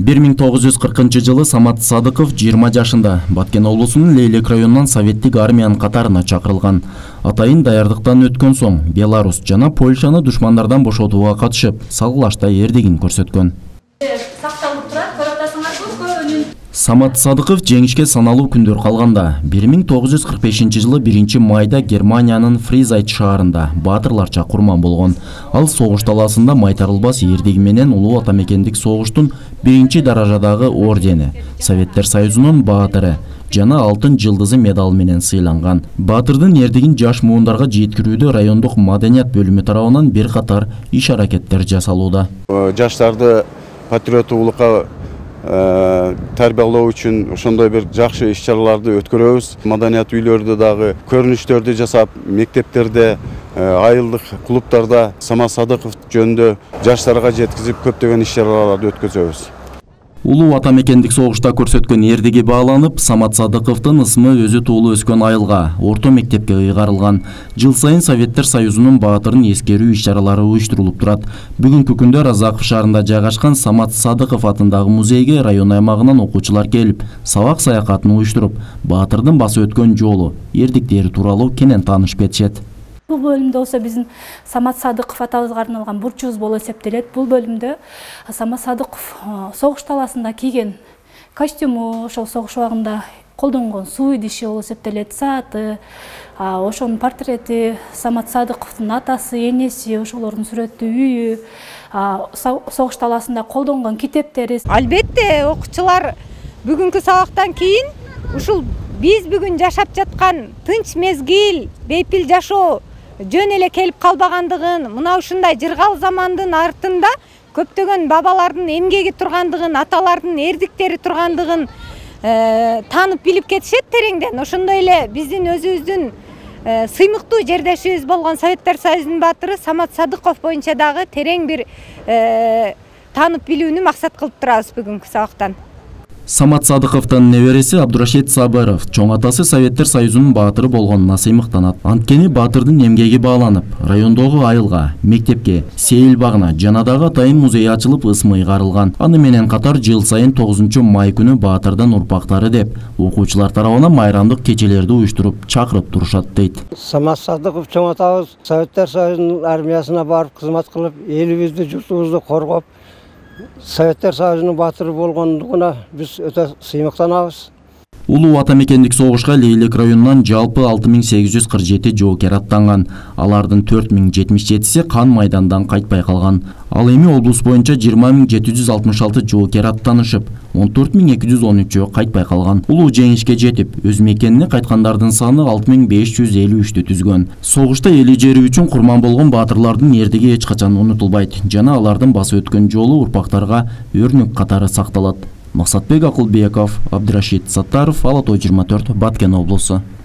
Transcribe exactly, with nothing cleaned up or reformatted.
бир миң тогуз жүз кыркынчы жылы Самат Садыков жыйырма жашында Баткен облусунун Лейлек районунан советтик армиянын катарына чакырылган. Атайын даярдыктан өткөн соң Беларусь жана Польшаны душмандардан бошотууга катышып, салгылашта эрдигин көрсөткөн. Самат Садыков жеңишке саналуу күндөр калганда бир миң тогуз жүз кырк бешинчи жылы биринчи майда Германиянын Фризайт шаарында баатырларча курман болгон. Ал согуш талаасында майтарылбас эрдиги менен улуу атамекендик согуштун биринчи даражадагы ордени, Советтер Союзунун баатыры жана алтын жылдызы медалы менен сыйланган. Баатырдын эрдигин жаш муундарга жеткирүүдө райондук маданият бөлүмү тарабынан бир катар иш аракеттер жасалууда. Жаштарды патриоттуулукка тарбиялоо үчүн ошондой бир жакшы иш-чараларды өткөрөбүз. Маданият үйлөрдө дагы көрүнүштөрдү жасап, мектептерде, айылдык клубтарда Самат Садыков жөнүндө жаштарга жеткизип көптөгөн иш-чараларды өткөзөбүз. Улуу атамекендик согушта көрсөткөн эрдиги бааланып, Самат Садыковдун ысмы өзү туулуу өскөн айылга, орто мектепке ыйгарылган. Жыл сайын Советтер Союзунун баатырын эскерүү иш-чаралары уюштурулуп турат. Бүгүнкү күндө Разаков шаарында жайгашкан Самат Садыков атындагы музейге район аймагынан окуучулар келип, сабак саякатын уюштуруп, баатырдын басып өткөн жолу, эрдиктери тууралуу кенен таанышып кетишет. Бул бөлүмдө болсо биздин Самат Садыков атабызга арналган бурчубуз болуп эсептелет. Бул бөлүмдө Самат Садыков согуш талаасында кийген костюму, ошол согуш убагында колдонгон суу идиши болуп эсептелет, сааты, ошонун портрети, Самат Садыковдун атасы, энеси, ошолордун сүрөттүү үйү, согуш талаасында колдонгон китептери. Албетте, окуучулар бүгүнкү сабактан кийин ушул биз бүгүн жашап жаткан тынч мезгил, бейпил жашоо жөн эле келип калбагандыгын, мына ушундай жыргал замандын артында көптөгөн бабалардын эмгеги тургандыгын, аталардын эрдиктери тургандыгын таанып билип кетишет тереңден. Ошондой эле биздин өзүбүздүн сыймыктуу жердешибиз болгон Советтер Союзунун баатыры Самат Садыков боюнча дагы терең бир таанып билүүнү максат кылып турабыз бүгүнкү сабактан. Самат Садыковдун небереси Абдурашид Сабыров чоң атасы Советтер Союзунун баатыры болгонуна сыймыктанат. Анткени баатырдын эмгеги бааланып, райондогу айылга, мектепке, сейил багына жана дагы атайын музей ачылып ысмы ыйгарылган. Аны менен катар жыл сайын тогузунчу май күнү баатырдын урпактары деп окуучулар тарабынан майрамдык кечелерди уюштуруп чакырып турушат дейт. Самат Садыков чоң атабыз Советтер Союзунун армиясына барып кызмат кылып, элибизди, журтубузду коргоп, Советтер Союзунун баатыры болгондугуна биз өтө сыймыктанабыз. Улуу атамекендик согушка Лейлек районунан жалпы алты миң сегиз жүз кырк жети жоокер аттанган. Алардын төрт миң жетимиш жетиси кан майдандан кайтпай калган. Ал эми облус боюнча жыйырма миң жети жүз алтымыш алты жоокер аттанышып, он төрт миң эки жүз он үчөө кайтпай калган. Улуу жеңишке жетип, өз мекенине кайткандардын саны алты миң беш жүз элүү үчтү түзгөн. Согушта эли жери үчүн курман болгон баатырлардын эрдиги эч качан унутулбайт жана алардын басып өткөн жолу урпактарга өрнөк катары сакталат. Максатбек Акылбеков, Абдурашид Саттаров, Ала той жыйырма төрт, Баткен облусу.